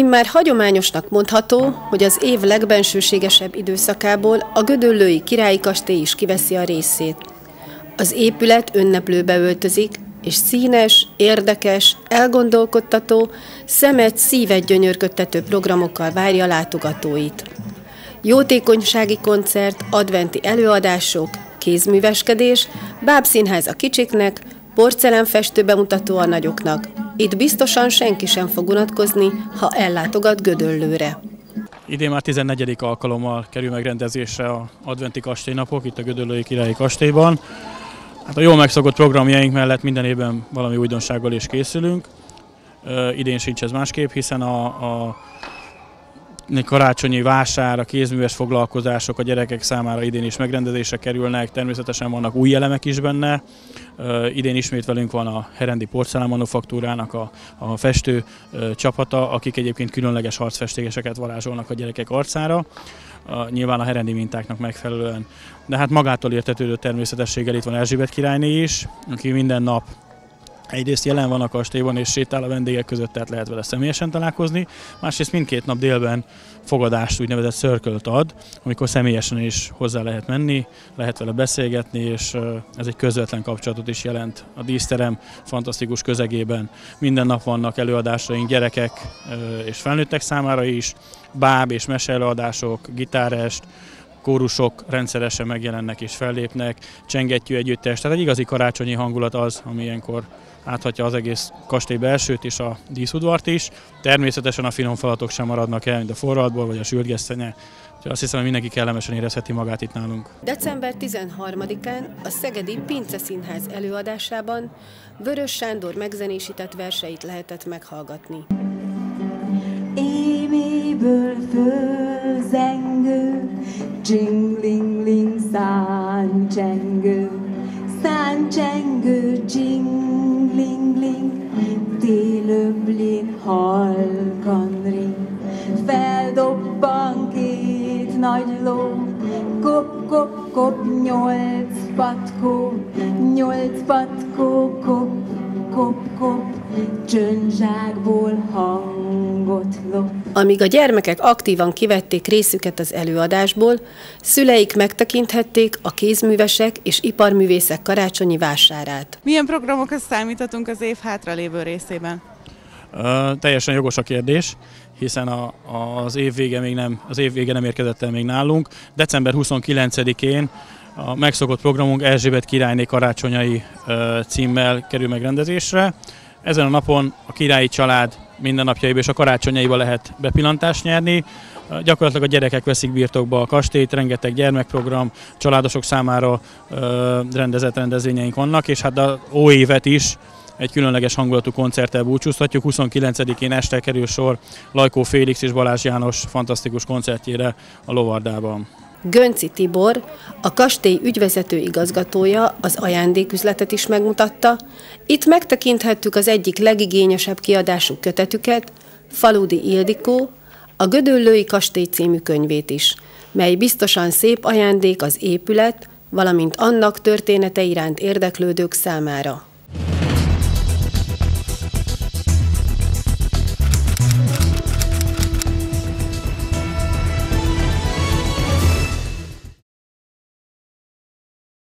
Immár hagyományosnak mondható, hogy az év legbensőségesebb időszakából a gödöllői királyi kastély is kiveszi a részét. Az épület ünneplőbe öltözik, és színes, érdekes, elgondolkodtató, szemet, szívet gyönyörködtető programokkal várja a látogatóit. Jótékonysági koncert, adventi előadások, kézműveskedés, bábszínház a kicsiknek, porcelánfestő bemutató a nagyoknak. Itt biztosan senki sem fog unatkozni, ha ellátogat Gödöllőre. Idén már 14. alkalommal kerül megrendezésre az adventi kastélynapok itt a Gödöllői Királyi Kastélyban. Hát a jól megszokott programjaink mellett minden évben valami újdonsággal is készülünk. Idén sincs ez másképp, hiszen a karácsonyi vásár, a kézműves foglalkozások a gyerekek számára idén is megrendezésre kerülnek, természetesen vannak új elemek is benne. Idén ismét velünk van a Herendi Porcelánmanufaktúrának a festő csapata, akik egyébként különleges arcfestéseket varázsolnak a gyerekek arcára, nyilván a herendi mintáknak megfelelően. De hát magától értetődő természetességgel itt van Erzsébet királyné is, aki minden nap egyrészt jelen van a kastélyban és sétál a vendégek között, tehát lehet vele személyesen találkozni, másrészt mindkét nap délben fogadást, úgynevezett circle-t ad, amikor személyesen is hozzá lehet menni, lehet vele beszélgetni, és ez egy közvetlen kapcsolatot is jelent a díszterem fantasztikus közegében. Minden nap vannak előadásaink gyerekek és felnőttek számára is, báb és meseelőadások, gitárest, kórusok rendszeresen megjelennek és fellépnek, csengettyű együttes, tehát egy igazi karácsonyi hangulat az, ami ilyenkor áthatja az egész kastély belsőt és a díszudvart is. Természetesen a finom falatok sem maradnak el, mint a forradból vagy a sült gesztenye. Úgyhogy azt hiszem, hogy mindenki kellemesen érezheti magát itt nálunk. December 13-án a Szegedi Pince Színház előadásában Vörös Sándor megzenésített verseit lehetett meghallgatni. Éméből fölzengő, csingling-ling száncsengő, száncsengő, csingling-ling, télöblén halkan ring. Feldobban két nagy ló, kop-kop-kop, nyolc patkó, kop-kop-kop, csöntzsákból hangot lop. Amíg a gyermekek aktívan kivették részüket az előadásból, szüleik megtekinthették a kézművesek és iparművészek karácsonyi vásárát. Milyen programokra számíthatunk az év hátralévő részében? Teljesen jogos a kérdés, hiszen az év vége nem érkezett el még nálunk. December 29-én a megszokott programunk Erzsébet királyné karácsonyai címmel kerül megrendezésre. Ezen a napon a királyi család mindennapjaiba és a karácsonyaiba lehet bepillantást nyerni. Gyakorlatilag a gyerekek veszik birtokba a kastélyt, rengeteg gyermekprogram, családosok számára rendezett rendezvényeink vannak, és hát az óévet is egy különleges hangulatú koncerttel búcsúztatjuk. 29-én este kerül sor Lajkó Félix és Balázs János fantasztikus koncertjére a Lovardában. Gönczy Tibor, a kastély ügyvezető igazgatója az ajándéküzletet is megmutatta. Itt megtekinthettük az egyik legigényesebb kiadású kötetüket, Faludi Ildikó, a Gödöllői Kastély című könyvét is, mely biztosan szép ajándék az épület, valamint annak története iránt érdeklődők számára.